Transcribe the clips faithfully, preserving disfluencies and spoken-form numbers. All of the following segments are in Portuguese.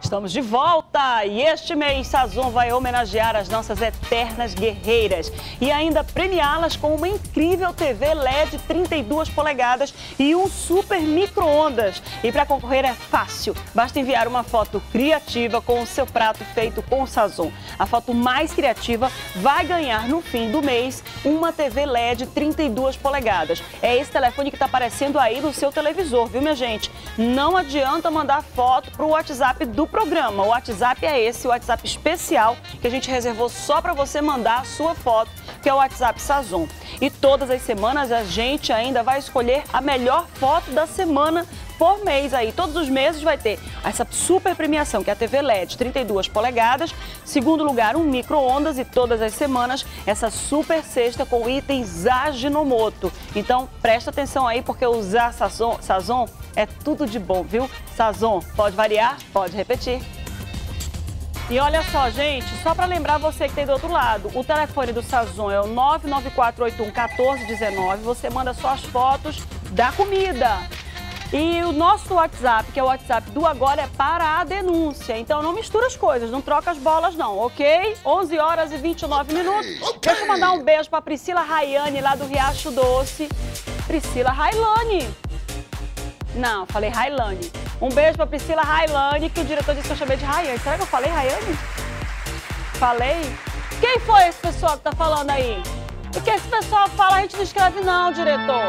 Estamos de volta e este mês Sazon vai homenagear as nossas eternas guerreiras e ainda premiá-las com uma incrível T V L E D trinta e duas polegadas e um super micro-ondas. E para concorrer é fácil, basta enviar uma foto criativa com o seu prato feito com Sazon. A foto mais criativa vai ganhar no fim do mês uma T V L E D trinta e duas polegadas. É esse telefone que está aparecendo aí no seu televisor, viu, minha gente? Não adianta mandar foto para o WhatsApp do programa. O WhatsApp é esse, o WhatsApp especial que a gente reservou só para você mandar a sua foto, que é o WhatsApp Sazon. E todas as semanas a gente ainda vai escolher a melhor foto da semana por mês aí. Todos os meses vai ter essa super premiação, que é a T V L E D trinta e duas polegadas. Segundo lugar, um micro-ondas e todas as semanas essa super cesta com itens Ajinomoto. Então, presta atenção aí, porque usar Sazon, Sazon é tudo de bom, viu? Sazon, pode variar, pode repetir. E olha só, gente, só para lembrar você que tem do outro lado, o telefone do Sazon é o nove nove quatro oito um um quatro um nove. Você manda só as fotos da comida. E o nosso WhatsApp, que é o WhatsApp do Agora, é para a denúncia. Então não mistura as coisas, não troca as bolas não, ok? onze horas e vinte e nove minutos. Okay. Deixa eu mandar um beijo para Priscila Rayane, lá do Riacho Doce. Priscila Railane. Não, falei Railane. Um beijo para Priscila Railane, que o diretor disse que eu chamei de Rayane. Será que eu falei Rayane? Falei? Quem foi esse pessoal que tá falando aí? Porque esse pessoal fala, a gente não escreve não, diretor.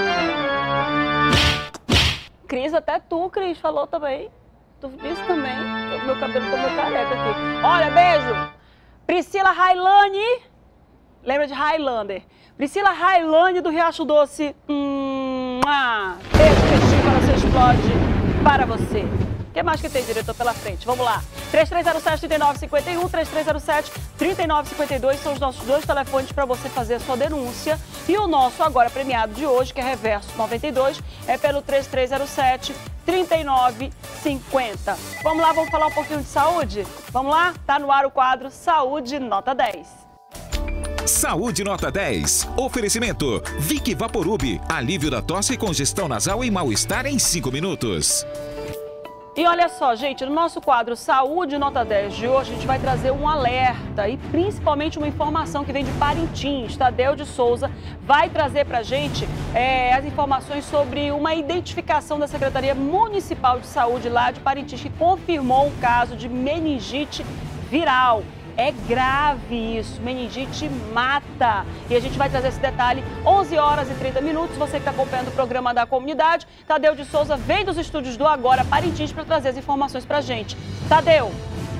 Cris, até tu, Cris, falou também. Tu disse também. Meu cabelo tá meio careca aqui. Olha, beijo. Priscila Railane. Lembra de Highlander? Priscila Railane do Riacho Doce. Hum, ah, beijo, beijinho para você explode para você. O que mais que tem, diretor, pela frente? Vamos lá. três três zero sete, três nove cinco um, três três zero sete, três nove cinco dois são os nossos dois telefones para você fazer a sua denúncia. E o nosso agora premiado de hoje, que é Reverso noventa e dois, é pelo três três zero sete, três nove cinco zero. Vamos lá, vamos falar um pouquinho de saúde? Vamos lá? Tá no ar o quadro Saúde Nota dez. Saúde Nota dez. Oferecimento Vic Vaporub. Alívio da tosse, congestão nasal e mal-estar em cinco minutos. E olha só, gente, no nosso quadro Saúde Nota dez de hoje, a gente vai trazer um alerta e principalmente uma informação que vem de Parintins. Tadeu de Souza vai trazer pra gente é, as informações sobre uma identificação da Secretaria Municipal de Saúde lá de Parintins, que confirmou um caso de meningite viral. É grave isso, meningite mata. E a gente vai trazer esse detalhe, onze horas e trinta minutos. Você que está acompanhando o programa da comunidade, Tadeu de Souza vem dos estúdios do Agora Parintins para trazer as informações para a gente. Tadeu.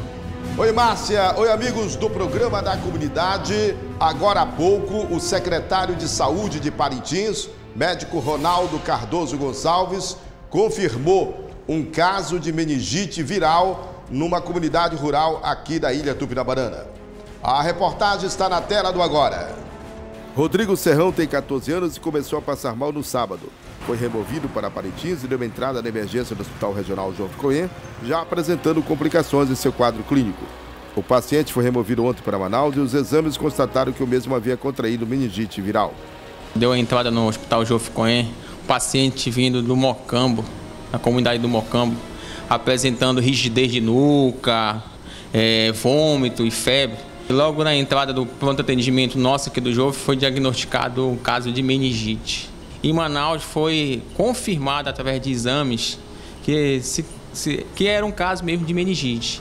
Oi, Márcia. Oi, amigos do programa da comunidade. Agora há pouco, o secretário de Saúde de Parintins, médico Ronaldo Cardoso Gonçalves, confirmou um caso de meningite viral numa comunidade rural aqui da Ilha Tupinabarana. A reportagem está na tela do Agora. Rodrigo Serrão tem quatorze anos e começou a passar mal no sábado. Foi removido para Parintins e deu entrada na emergência do Hospital Regional João Cohen, já apresentando complicações em seu quadro clínico. O paciente foi removido ontem para Manaus e os exames constataram que o mesmo havia contraído meningite viral. Deu a entrada no Hospital João Cohen, o paciente vindo do Mocambo, na comunidade do Mocambo, apresentando rigidez de nuca, é, vômito e febre. E logo na entrada do pronto atendimento nosso aqui do Jove foi diagnosticado um caso de meningite. Em Manaus foi confirmado através de exames que, se, se, que era um caso mesmo de meningite.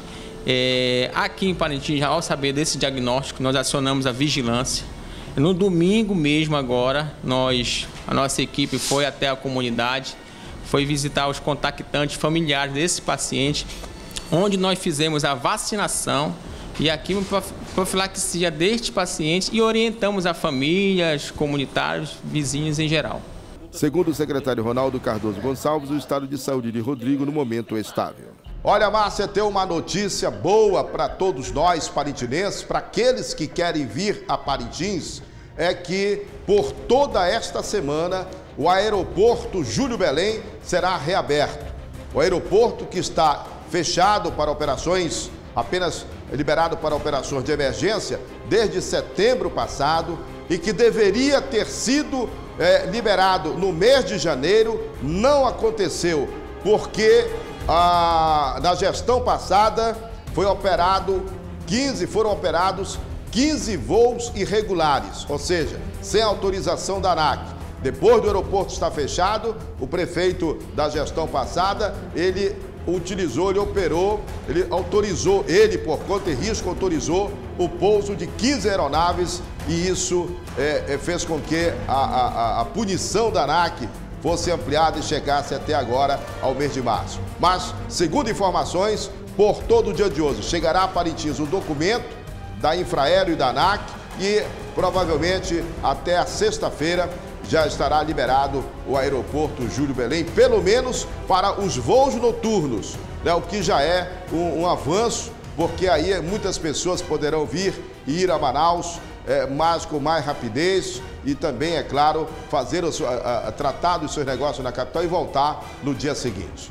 É, aqui em Parintins, ao saber desse diagnóstico, nós acionamos a vigilância. No domingo mesmo agora, nós, a nossa equipe foi até a comunidade, foi visitar os contactantes familiares desse paciente, onde nós fizemos a vacinação e a quimioprofilaxia deste paciente e orientamos a famílias, comunitários, vizinhos em geral. Segundo o secretário Ronaldo Cardoso Gonçalves, o estado de saúde de Rodrigo no momento é estável. Olha, Márcia, tem uma notícia boa para todos nós parintinenses, para aqueles que querem vir a Parintins, é que por toda esta semana o aeroporto Júlio Belém será reaberto. O aeroporto que está fechado para operações, apenas liberado para operações de emergência desde setembro passado e que deveria ter sido é, liberado no mês de janeiro, não aconteceu porque a, na gestão passada foi operado quinze, foram operados quinze voos irregulares, ou seja, sem autorização da ANAC. Depois do aeroporto estar fechado, o prefeito da gestão passada, ele utilizou, ele operou, ele autorizou, ele por conta e risco autorizou o pouso de quinze aeronaves e isso é, fez com que a, a, a punição da ANAC fosse ampliada e chegasse até agora ao mês de março. Mas, segundo informações, por todo o dia de hoje, chegará a Parintins o documento da Infraero e da ANAC e provavelmente até a sexta-feira já estará liberado o aeroporto Júlio Belém, pelo menos para os voos noturnos, né? O que já é um, um avanço, porque aí muitas pessoas poderão vir e ir a Manaus, é, mas com mais rapidez e também, é claro, fazer o seu, a, a, tratar dos seus negócios na capital e voltar no dia seguinte.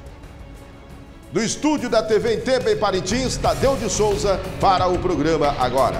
Do estúdio da T V em Tempo em Parintins, Tadeu de Souza para o programa Agora.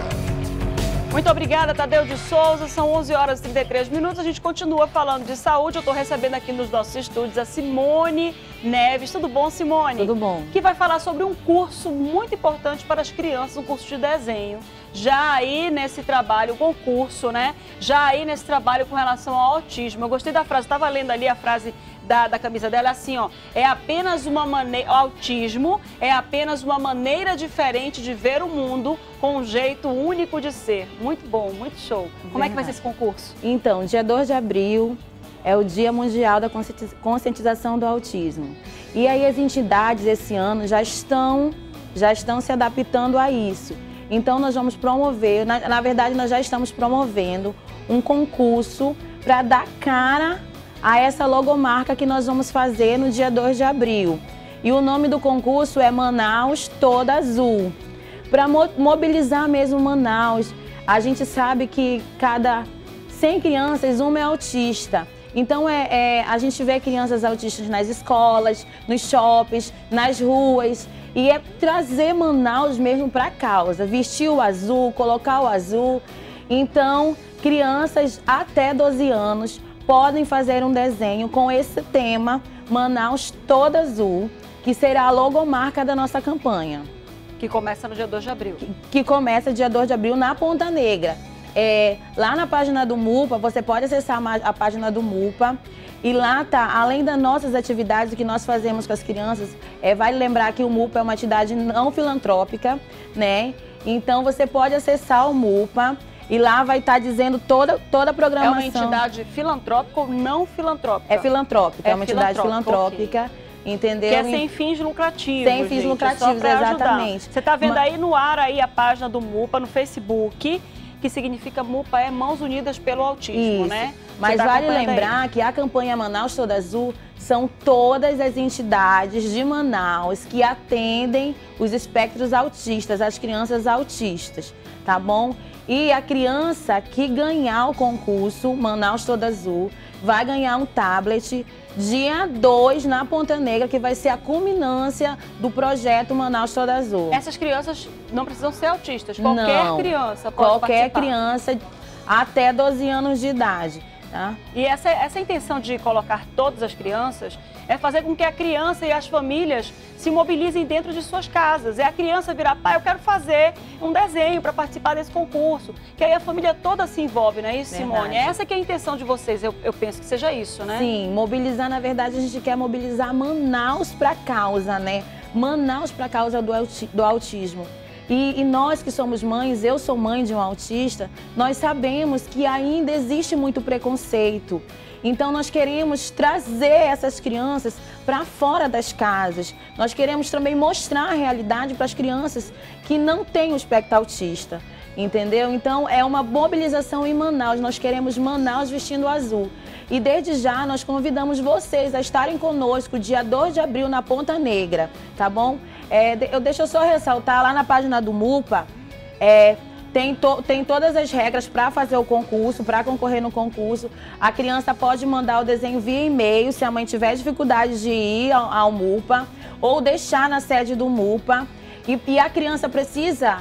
Muito obrigada, Tadeu de Souza. São onze horas e trinta e três minutos. A gente continua falando de saúde. Eu estou recebendo aqui nos nossos estúdios a Simone Neves. Tudo bom, Simone? Tudo bom. Que vai falar sobre um curso muito importante para as crianças, um curso de desenho. Já aí nesse trabalho, o concurso, né? Já aí nesse trabalho com relação ao autismo. Eu gostei da frase, estava lendo ali a frase da, da camisa dela, assim, ó. É apenas uma maneira... Autismo é apenas uma maneira diferente de ver o mundo com um jeito único de ser. Muito bom, muito show. Verdade. Como é que vai ser esse concurso? Então, dia dois de abril é o Dia Mundial da Conscientização do Autismo. E aí as entidades esse ano já estão, já estão se adaptando a isso. Então nós vamos promover, na, na verdade nós já estamos promovendo um concurso para dar cara a essa logomarca que nós vamos fazer no dia dois de abril. E o nome do concurso é Manaus Toda Azul. Para mo mobilizar mesmo Manaus, a gente sabe que cada cem crianças, uma é autista. Então é, é, a gente vê crianças autistas nas escolas, nos shoppings, nas ruas. E é trazer Manaus mesmo para a causa, vestir o azul, colocar o azul. Então, crianças até doze anos podem fazer um desenho com esse tema, Manaus Toda Azul, que será a logomarca da nossa campanha. Que começa no dia dois de abril. Que, que começa dia dois de abril na Ponta Negra. É, lá na página do MUPA, você pode acessar a página do MUPA. E lá tá, além das nossas atividades que nós fazemos com as crianças, é, vale lembrar que o MUPA é uma entidade não filantrópica, né? Então você pode acessar o MUPA e lá vai estar tá dizendo toda, toda a programação. É uma entidade filantrópica ou não filantrópica? É filantrópica, é, é uma entidade filantrópica, okay. Entendeu? Que é sem fins lucrativos. Sem fins gente, lucrativos, é exatamente. Você está vendo aí no ar aí a página do MUPA no Facebook, que significa MUPA é Mãos Unidas pelo Autismo, Isso. né? Mas tá vale lembrar aí que a campanha Manaus Toda Azul são todas as entidades de Manaus que atendem os espectros autistas, as crianças autistas, tá bom? E a criança que ganhar o concurso Manaus Toda Azul vai ganhar um tablet dia dois na Ponta Negra, que vai ser a culminância do projeto Manaus Toda Azul. Essas crianças não precisam ser autistas, qualquer não, criança pode qualquer participar. criança até doze anos de idade. Tá? E essa, essa intenção de colocar todas as crianças é fazer com que a criança e as famílias se mobilizem dentro de suas casas. É a criança virar, pai, eu quero fazer um desenho para participar desse concurso. Que aí a família toda se envolve, não é isso, Verdade. Simone? Essa que é a intenção de vocês, eu, eu penso que seja isso, né? Sim, mobilizar, na verdade, a gente quer mobilizar Manaus para a causa, né? Manaus para a causa do, do autismo. E, e nós que somos mães, eu sou mãe de um autista, nós sabemos que ainda existe muito preconceito. Então nós queremos trazer essas crianças para fora das casas. Nós queremos também mostrar a realidade para as crianças que não têm o espectro autista, entendeu? Então é uma mobilização em Manaus, nós queremos Manaus vestindo azul. E desde já nós convidamos vocês a estarem conosco dia dois de abril na Ponta Negra, tá bom? É, eu, deixa eu só ressaltar, lá na página do MUPA, é, tem, to, tem todas as regras para fazer o concurso, para concorrer no concurso. A criança pode mandar o desenho via e-mail, se a mãe tiver dificuldade de ir ao, ao MUPA, ou deixar na sede do MUPA. E, e a criança precisa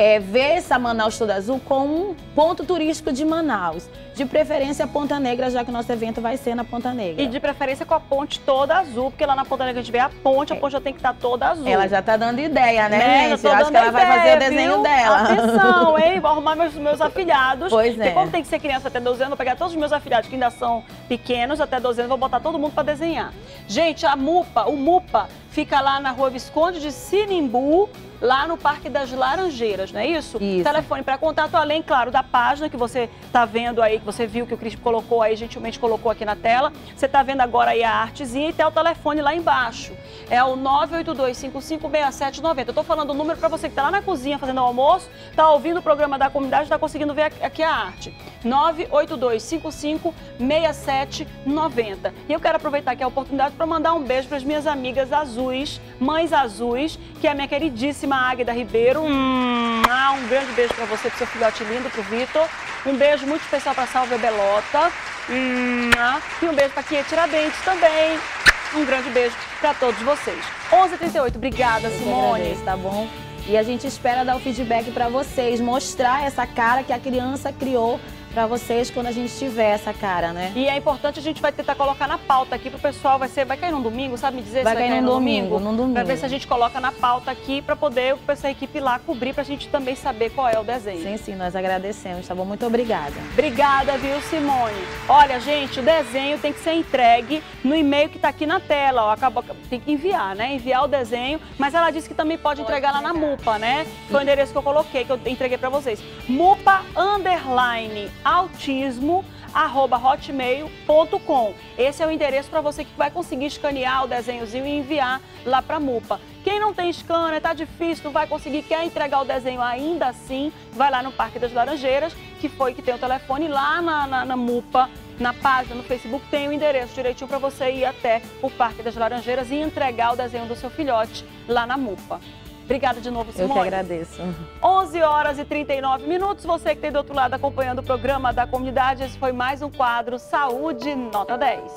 é, ver essa Manaus Toda Azul como um ponto turístico de Manaus. De preferência Ponta Negra, já que o nosso evento vai ser na Ponta Negra. E de preferência com a ponte toda azul, porque lá na Ponta Negra a gente vê a ponte, a ponte já tem que estar toda azul. Ela já tá dando ideia, né, né? gente? Eu acho que ela vai ideia, fazer o desenho viu? dela. Atenção, hein? Vou arrumar meus, meus afilhados. Pois Porque é. como tem que ser criança até doze anos, vou pegar todos os meus afilhados que ainda são pequenos, até doze anos, vou botar todo mundo para desenhar. Gente, a MUPA, o MUPA fica lá na Rua Visconde de Sinimbu, lá no Parque das Laranjeiras, não é isso? Isso. Telefone para contato, além, claro, da página que você está vendo aí, que você viu que o Cris colocou aí, gentilmente colocou aqui na tela. Você está vendo agora aí a artezinha e tem o telefone lá embaixo. É o nove oito dois, cinco cinco seis sete nove zero. Eu estou falando o número para você que está lá na cozinha fazendo o almoço, está ouvindo o programa da comunidade, está conseguindo ver aqui a arte. nove oito dois, cinco cinco seis sete nove zero. E eu quero aproveitar aqui a oportunidade para mandar um beijo para as minhas amigas azuis, mães azuis, que é a minha queridíssima Águida Ribeiro. Hum, ah, um grande beijo para você, para seu filhote lindo, para o Vitor. Um beijo muito especial para a Salve Belota. Hum, ah, e um beijo para a Kia Tiradentes também. Um grande beijo para todos vocês. onze e trinta e oito, obrigada, Eu Simone. agradeço, tá bom? E a gente espera dar o feedback para vocês, mostrar essa cara que a criança criou para vocês quando a gente tiver essa cara, né? E é importante, a gente vai tentar colocar na pauta aqui pro pessoal, vai ser, vai cair num domingo, sabe me dizer Vai se cair vai cair num no domingo, domingo? num domingo. Pra ver se a gente coloca na pauta aqui pra poder essa equipe lá cobrir, pra gente também saber qual é o desenho. Sim, sim, nós agradecemos, tá bom? Muito obrigada. Obrigada, viu, Simone? Olha, gente, o desenho tem que ser entregue no e-mail que tá aqui na tela, ó. Acabou, tem que enviar, né? Enviar o desenho, mas ela disse que também pode, pode entregar lá na MUPA, né? Foi o endereço que eu coloquei, que eu entreguei pra vocês. MUPA underline autismo arroba hotmail ponto com. Esse é o endereço para você que vai conseguir escanear o desenhozinho e enviar lá para a MUPA. Quem não tem scanner, tá difícil, não vai conseguir, quer entregar o desenho ainda assim, vai lá no Parque das Laranjeiras, que foi que tem o telefone lá na, na, na MUPA, na página, no Facebook, tem o endereço direitinho para você ir até o Parque das Laranjeiras e entregar o desenho do seu filhote lá na MUPA. Obrigada de novo, Simone. Eu que agradeço. onze horas e trinta e nove minutos. Você que tem do outro lado acompanhando o programa da comunidade, esse foi mais um quadro Saúde Nota dez.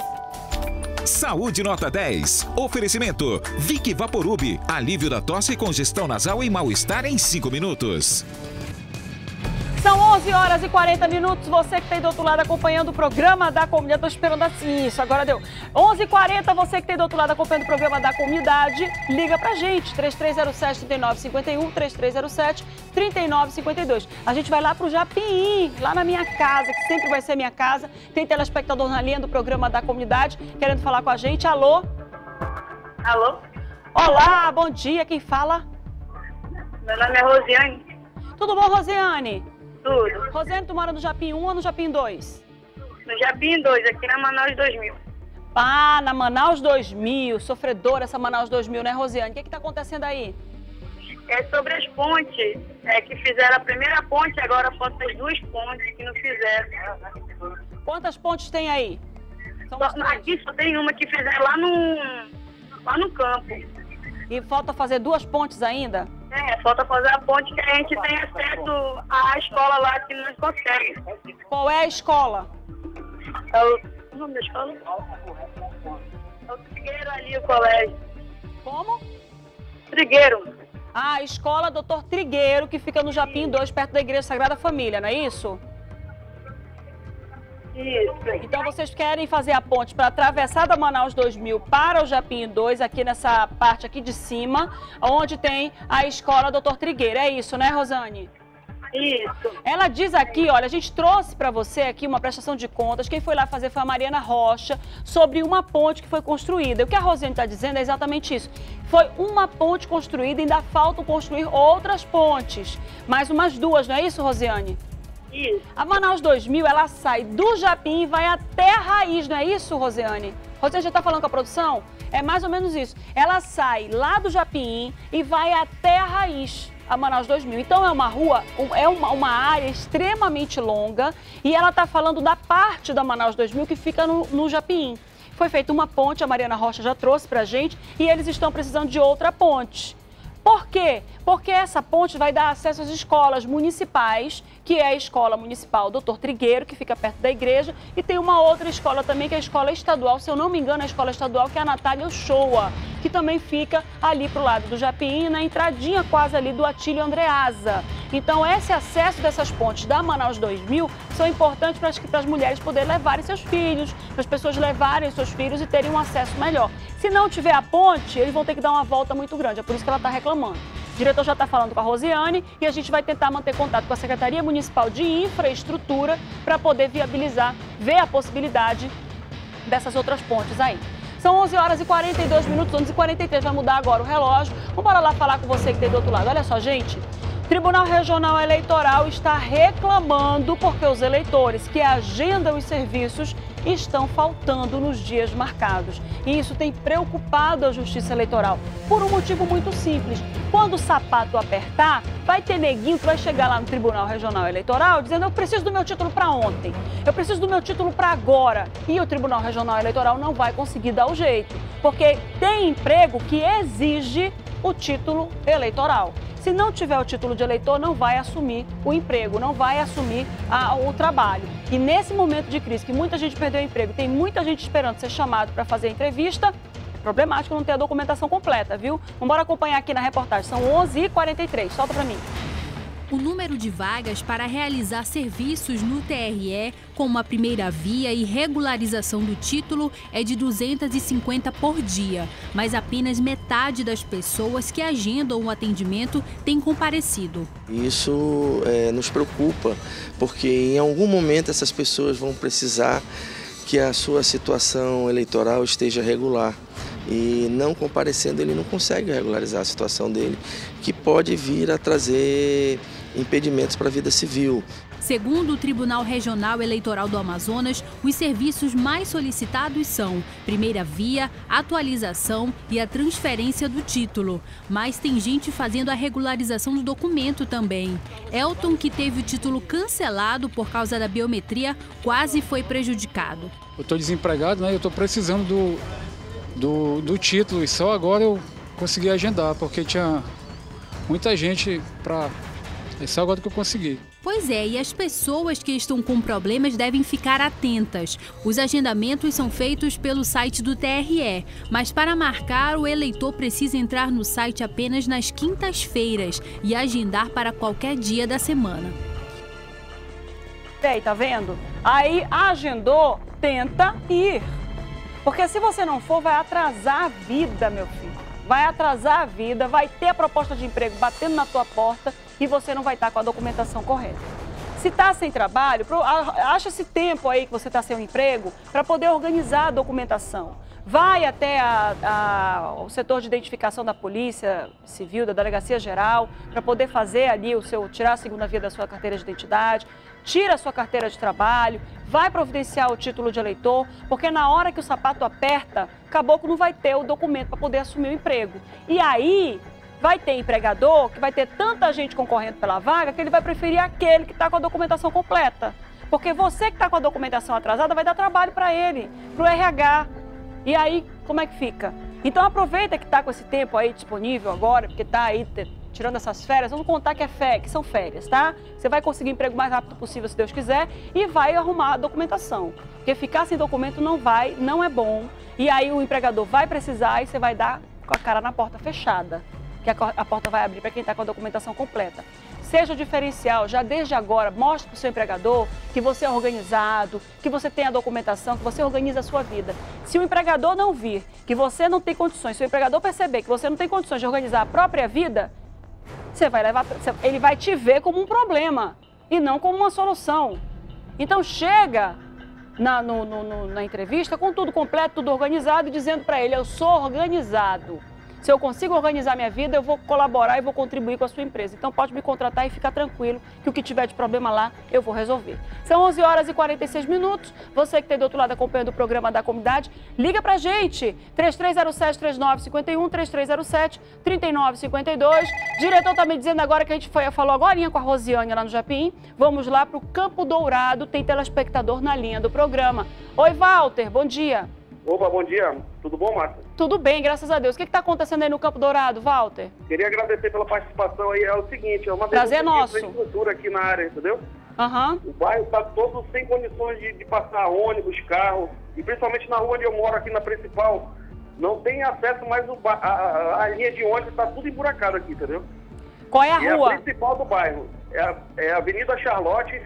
Saúde Nota dez. Oferecimento Vic Vaporub. Alívio da tosse, congestão nasal e mal-estar em cinco minutos. São onze horas e quarenta minutos. Você que tem do outro lado acompanhando o programa da comunidade. Estou esperando assim, isso, agora deu. onze e quarenta, você que tem do outro lado acompanhando o programa da comunidade, liga pra gente. três três zero sete, três nove cinco um, três três zero sete, três nove cinco dois. A gente vai lá pro Japim, lá na minha casa, que sempre vai ser minha casa. Tem telespectador na linha do programa da comunidade querendo falar com a gente. Alô? Alô? Olá, bom dia. Quem fala? Meu nome é Rosiane. Tudo bom, Rosiane? Tudo. Rosiane, tu mora no Japim um ou no Japim dois? No Japim dois, aqui na Manaus dois mil. Ah, na Manaus dois mil, sofredora essa Manaus dois mil, né, Rosiane? O que que tá acontecendo aí? É sobre as pontes, é, que fizeram a primeira ponte, agora faltam as duas pontes que não fizeram. Quantas pontes tem aí? São Só, as três. aqui só tem uma que fizeram lá no, lá no campo. E falta fazer duas pontes ainda? É, falta fazer a ponte que a gente tem acesso à escola lá que não consegue. Qual é a escola? É o, o nome da escola? É o Trigueiro ali, o colégio. Como? Trigueiro. Ah, a escola doutor Trigueiro, que fica no Japim dois, perto da Igreja Sagrada Família, não é isso? Isso. Então vocês querem fazer a ponte para atravessar da Manaus dois mil para o Japim dois, aqui nessa parte aqui de cima, onde tem a escola doutor Trigueiro. É isso, né, Rosane? Isso. Ela diz aqui, olha, a gente trouxe para você aqui uma prestação de contas. Quem foi lá fazer foi a Mariana Rocha, sobre uma ponte que foi construída. O que a Rosane está dizendo é exatamente isso. Foi uma ponte construída, ainda faltam construir outras pontes. Mais umas duas, não é isso, Rosiane? Isso. A Manaus dois mil, ela sai do Japim e vai até a raiz, não é isso, Rosiane? Rosiane já está falando com a produção? É mais ou menos isso. Ela sai lá do Japim e vai até a raiz, a Manaus dois mil. Então é uma rua, é uma, uma área extremamente longa e ela está falando da parte da Manaus dois mil que fica no, no Japim. Foi feita uma ponte, a Mariana Rocha já trouxe pra gente, e eles estão precisando de outra ponte. Por quê? Porque essa ponte vai dar acesso às escolas municipais, que é a Escola Municipal doutor Trigueiro, que fica perto da igreja, e tem uma outra escola também, que é a Escola Estadual, se eu não me engano, a Escola Estadual, que é a Natália Uchoa, que também fica ali pro lado do Japim, na entradinha quase ali do Atílio Andreasa. Então, esse acesso dessas pontes da Manaus dois mil são importantes para as mulheres poderem levarem seus filhos, para as pessoas levarem seus filhos e terem um acesso melhor. Se não tiver a ponte, eles vão ter que dar uma volta muito grande, é por isso que ela está reclamando. O diretor já está falando com a Rosiane e a gente vai tentar manter contato com a Secretaria Municipal de Infraestrutura para poder viabilizar, ver a possibilidade dessas outras pontes aí. São onze horas e quarenta e dois minutos, onze e quarenta e três, vai mudar agora o relógio. Vamos lá falar com você que tem do outro lado. Olha só, gente. O Tribunal Regional Eleitoral está reclamando porque os eleitores que agendam os serviços estão faltando nos dias marcados. E isso tem preocupado a Justiça Eleitoral por um motivo muito simples. Quando o sapato apertar, vai ter neguinho que vai chegar lá no Tribunal Regional Eleitoral dizendo: eu preciso do meu título para ontem, eu preciso do meu título para agora. E o Tribunal Regional Eleitoral não vai conseguir dar o jeito, porque tem emprego que exige o título eleitoral. Se não tiver o título de eleitor, não vai assumir o emprego, não vai assumir a, o trabalho. E nesse momento de crise, que muita gente perdeu o emprego, tem muita gente esperando ser chamado para fazer a entrevista, é problemático não ter a documentação completa, viu? Vamos acompanhar aqui na reportagem. São onze e quarenta e três. Solta para mim. O número de vagas para realizar serviços no T R E, como a primeira via e regularização do título, é de duzentas e cinquenta por dia, mas apenas metade das pessoas que agendam o atendimento tem comparecido. Isso é, nos preocupa, porque em algum momento essas pessoas vão precisar que a sua situação eleitoral esteja regular. E não comparecendo, ele não consegue regularizar a situação dele, que pode vir a trazer impedimentos para a vida civil. Segundo o Tribunal Regional Eleitoral do Amazonas, os serviços mais solicitados são primeira via, atualização e a transferência do título. Mas tem gente fazendo a regularização do documento também. Elton, que teve o título cancelado por causa da biometria, quase foi prejudicado. Eu estou desempregado, né? Eu estou precisando do, do, do título e só agora eu consegui agendar, porque tinha muita gente para... É só agora que eu consegui. Pois é, e as pessoas que estão com problemas devem ficar atentas. Os agendamentos são feitos pelo site do T R E, mas para marcar, o eleitor precisa entrar no site apenas nas quintas-feiras e agendar para qualquer dia da semana. E aí, tá vendo? Aí, agendou, tenta ir. Porque se você não for, vai atrasar a vida, meu filho. Vai atrasar a vida, vai ter a proposta de emprego batendo na tua porta e você não vai estar com a documentação correta. Se está sem trabalho, acha esse tempo aí que você está sem um emprego para poder organizar a documentação. Vai até a, a, o setor de identificação da Polícia Civil, da Delegacia Geral, para poder fazer ali o seu, tirar a segunda via da sua carteira de identidade, tira a sua carteira de trabalho, vai providenciar o título de eleitor, porque na hora que o sapato aperta, caboclo não vai ter o documento para poder assumir o emprego. E aí vai ter empregador que vai ter tanta gente concorrendo pela vaga que ele vai preferir aquele que está com a documentação completa. Porque você que está com a documentação atrasada vai dar trabalho para ele, para o R H. E aí, como é que fica? Então aproveita que está com esse tempo aí disponível agora, porque está aí tirando essas férias, vamos contar que, é fé, que são férias, tá? Você vai conseguir emprego o mais rápido possível, se Deus quiser, e vai arrumar a documentação. Porque ficar sem documento não vai, não é bom. E aí o empregador vai precisar e você vai dar com a cara na porta fechada, que a, a porta vai abrir para quem está com a documentação completa. Seja o diferencial, já desde agora, mostre para o seu empregador que você é organizado, que você tem a documentação, que você organiza a sua vida. Se o empregador não vir que você não tem condições, se o empregador perceber que você não tem condições de organizar a própria vida, você vai levar, ele vai te ver como um problema e não como uma solução. Então chega na, no, no, na entrevista com tudo completo, tudo organizado, dizendo para ele: eu sou organizado. Se eu consigo organizar minha vida, eu vou colaborar e vou contribuir com a sua empresa. Então pode me contratar e ficar tranquilo que o que tiver de problema lá, eu vou resolver. São onze horas e quarenta e seis minutos. Você que tem do outro lado acompanhando o programa da comunidade, liga pra gente. três três zero sete, três nove cinco um, três três zero sete, três nove cinco dois. Diretor tá me dizendo agora que a gente foi, falou agora com a Rosiane lá no Japim. Vamos lá pro Campo Dourado, tem telespectador na linha do programa. Oi, Walter, bom dia. Opa, bom dia. Tudo bom, Márcia? Tudo bem, graças a Deus. O que está acontecendo aí no Campo Dourado, Walter? Queria agradecer pela participação aí. É o seguinte, é uma prazer nosso. Infraestrutura aqui na área, entendeu? Uhum. O bairro está todo sem condições de, de passar ônibus, carro, e principalmente na rua onde eu moro, aqui na principal, Não tem acesso mais, o ba... a, a, a linha de ônibus está tudo emburacado aqui, entendeu? Qual é a e rua? É a principal do bairro. É a, é a Avenida Charlotte.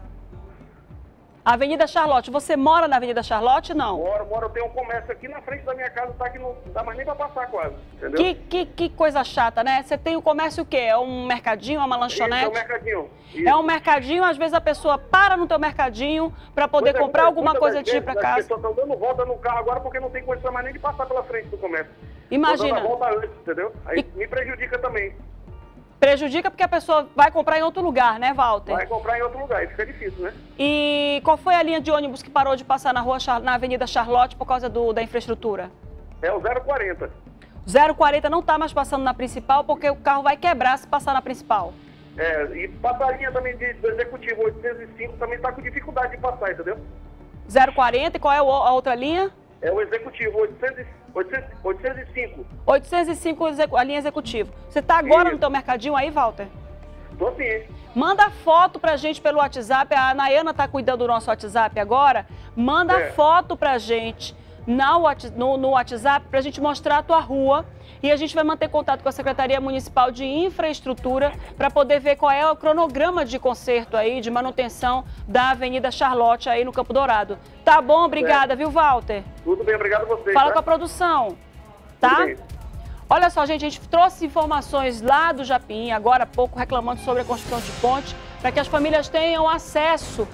Avenida Charlotte. Você mora na Avenida Charlotte, não? Moro, moro. Eu tenho um comércio aqui na frente da minha casa, tá que não dá mais nem para passar quase, entendeu? Que, que, que coisa chata, né? Você tem o comércio o quê? É um mercadinho, uma lanchonete? Isso, é um mercadinho. Isso. É um mercadinho, às vezes a pessoa para no teu mercadinho para poder Pois é, comprar muitas- alguma muitas coisa das de ir vezes para As casa. pessoas estão dando volta no carro agora porque não tem condição mais nem de passar pela frente do comércio. Imagina. Tô dando a volta antes, entendeu? Aí me prejudica também. Prejudica porque a pessoa vai comprar em outro lugar, né, Walter? Vai comprar em outro lugar, aí fica difícil, né? E qual foi a linha de ônibus que parou de passar na rua Char- na Avenida Charlotte por causa do, da infraestrutura? É o zero quarenta. zero quarenta não está mais passando na principal porque o carro vai quebrar se passar na principal. É, e passa a linha também de, do executivo oitocentos e cinco também tá com dificuldade de passar, entendeu? zero quarenta e qual é o- a outra linha? É o executivo oitocentos, oitocentos, oitocentos e cinco. oitocentos e cinco execu- a linha executiva. Você está agora Isso. no teu mercadinho aí, Walter? Tô sim. Manda foto pra gente pelo WhatsApp. A Nayana tá cuidando do nosso WhatsApp agora. Manda É. foto pra gente na, Whats- no, no WhatsApp pra gente mostrar a tua rua. E a gente vai manter contato com a Secretaria Municipal de Infraestrutura para poder ver qual é o cronograma de conserto aí, de manutenção da Avenida Charlotte aí no Campo Dourado. Tá bom? Obrigada, viu, Walter? Tudo bem, obrigado a vocês. Fala tá? com a produção, Tudo tá? bem. Olha só, gente, a gente trouxe informações lá do Japim, agora há pouco, reclamando sobre a construção de ponte, para que as famílias tenham acesso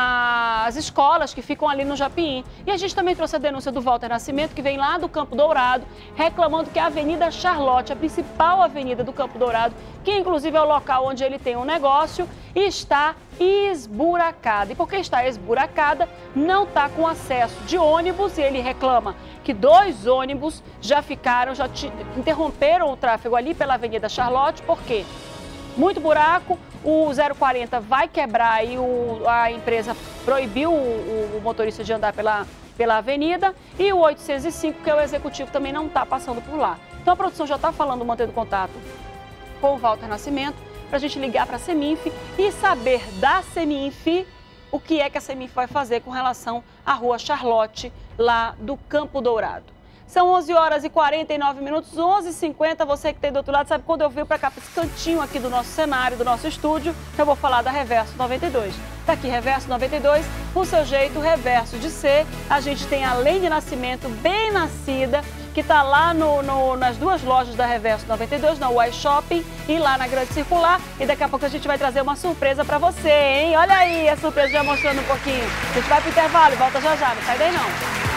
às escolas que ficam ali no Japim. E a gente também trouxe a denúncia do Walter Nascimento, que vem lá do Campo Dourado, reclamando que a Avenida Charlotte, a principal avenida do Campo Dourado, que inclusive é o local onde ele tem um negócio, está esburacada. E porque está esburacada, não está com acesso de ônibus, e ele reclama que dois ônibus já ficaram, já te- interromperam o tráfego ali pela Avenida Charlotte. Por quê? Muito buraco, o zero quarenta vai quebrar e o, a empresa proibiu o, o motorista de andar pela, pela avenida, e o oitocentos e cinco, que é o executivo, também não está passando por lá. Então a produção já está falando, mantendo contato com o Walter Nascimento, para a gente ligar para a Seminf e saber da Seminf o que é que a Seminf vai fazer com relação à rua Charlotte, lá do Campo Dourado. São onze horas e quarenta e nove minutos, onze e cinquenta. Você que tem do outro lado sabe, quando eu venho para cá, para esse cantinho aqui do nosso cenário, do nosso estúdio, eu vou falar da Reverso noventa e dois. Tá aqui, Reverso noventa e dois, o seu jeito, Reverso de ser. A gente tem a Lene Nascimento, bem nascida, que está lá no, no, nas duas lojas da Reverso noventa e dois, na Uai Shopping e lá na Grande Circular. E daqui a pouco a gente vai trazer uma surpresa para você, hein? Olha aí a surpresa já mostrando um pouquinho. A gente vai pro intervalo e volta já já, não sai daí não.